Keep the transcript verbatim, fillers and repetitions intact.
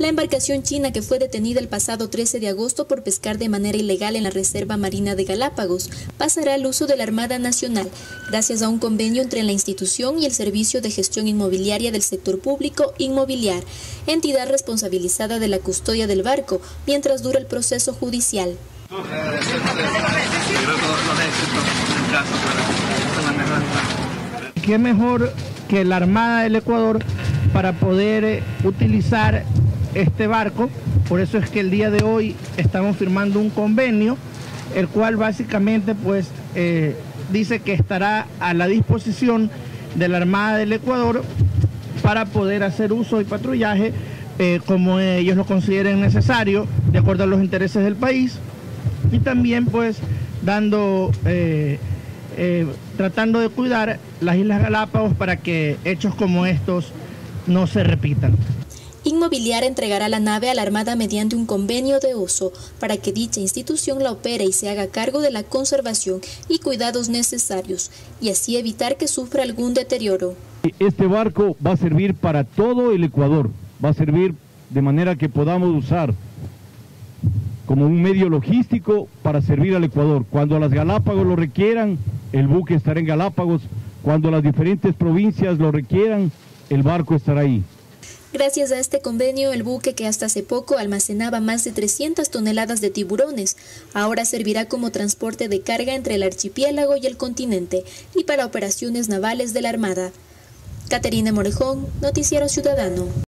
La embarcación china que fue detenida el pasado trece de agosto por pescar de manera ilegal en la Reserva Marina de Galápagos pasará al uso de la Armada Nacional, gracias a un convenio entre la institución y el Servicio de Gestión Inmobiliaria del Sector Público Inmobiliar, entidad responsabilizada de la custodia del barco mientras dura el proceso judicial. ¿Qué mejor que la Armada del Ecuador para poder eh, utilizar este barco? Por eso es que el día de hoy estamos firmando un convenio, el cual básicamente pues eh, dice que estará a la disposición de la Armada del Ecuador para poder hacer uso y patrullaje eh, como ellos lo consideren necesario, de acuerdo a los intereses del país, y también pues dando... Eh, Eh, tratando de cuidar las Islas Galápagos para que hechos como estos no se repitan. Inmobiliar entregará la nave a la Armada mediante un convenio de uso para que dicha institución la opere y se haga cargo de la conservación y cuidados necesarios, y así evitar que sufra algún deterioro. Este barco va a servir para todo el Ecuador, va a servir de manera que podamos usar como un medio logístico para servir al Ecuador. Cuando las Galápagos lo requieran, el buque estará en Galápagos. Cuando las diferentes provincias lo requieran, el barco estará ahí. Gracias a este convenio, el buque que hasta hace poco almacenaba más de trescientas toneladas de tiburones, ahora servirá como transporte de carga entre el archipiélago y el continente y para operaciones navales de la Armada. Caterina Morejón, Noticiero Ciudadano.